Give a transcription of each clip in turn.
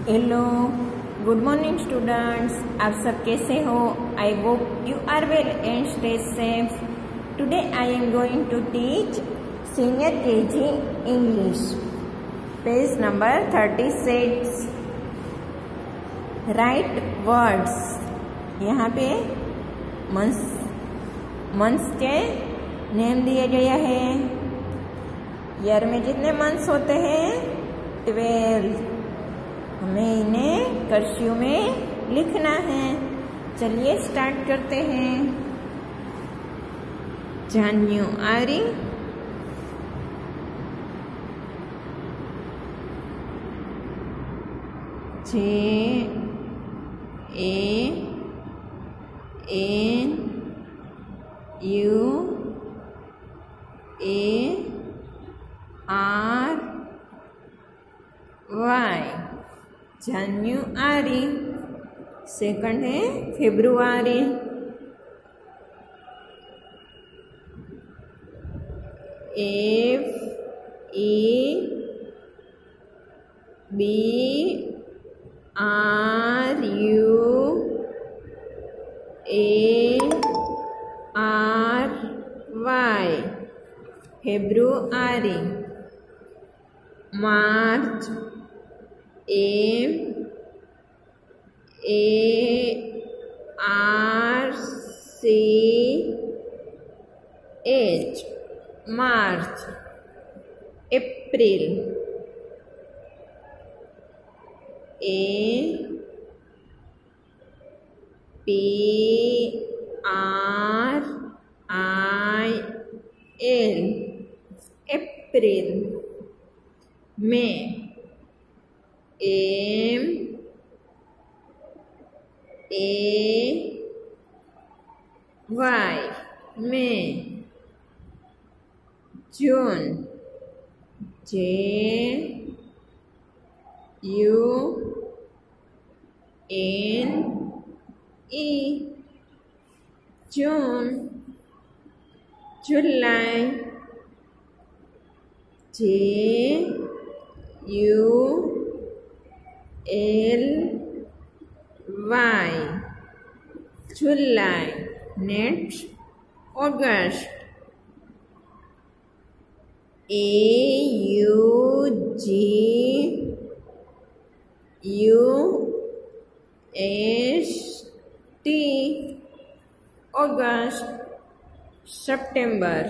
Hello, good morning students. आप सब कैसे हो? I hope you are well and stay safe. Today I am going to teach senior KG English, page number 36। Write words. यहाँ पे months के name दिए गए हैं। ईयर में कितने मंथ्स होते हैं? 12। हमें इन्हें कर्सिव में लिखना है। चलिए स्टार्ट करते हैं। जनवरी, JANUARY। जनवरी। सेकंड है फेब्रुआरी। FEBRUARY, February. मार्च, MARCH, मार्च। अप्रैल, APRIL, अप्रैल। मई, MAY, मई। जून, JUNE, जून। जुलाई, JULY, जुलाई। नेक्स्ट अगस्त, AUGUST, अगस्त। सितंबर,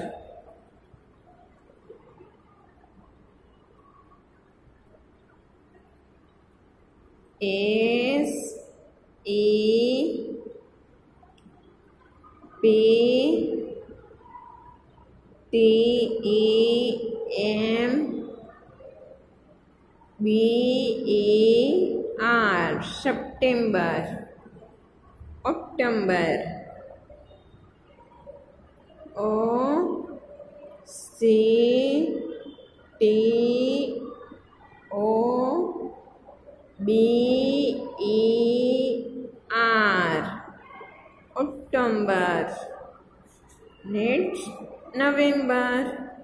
SEPTEMBER, सितंबर। अक्टूबर, OCTOBER, अक्टूबर। नेक्स्ट नवंबर,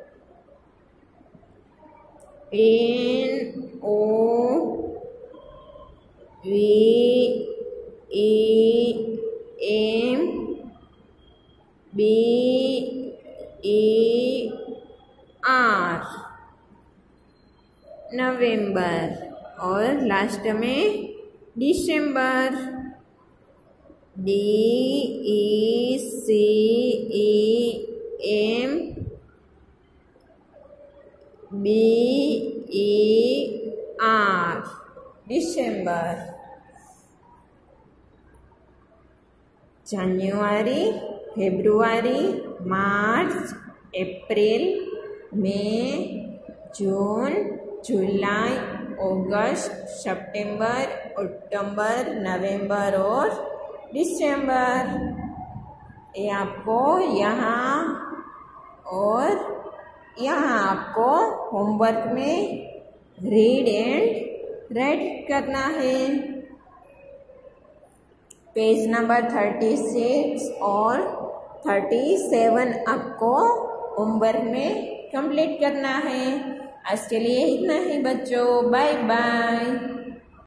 NOVEMBER, नवंबर। और लास्ट में दिसंबर, DECEMBER, दिसंबर। जनवरी, फेब्रुआरी, मार्च, अप्रैल, मई, जून, जुलाई, अगस्त, सितंबर, अक्टूबर, नवंबर और दिसंबर। ये आपको यहाँ और यहाँ आपको होमवर्क में रीड एंड राइट करना है। पेज नंबर 36 और 37 आपको होमवर्क में कंप्लीट करना है। आज के लिए इतना ही बच्चों। Bye bye.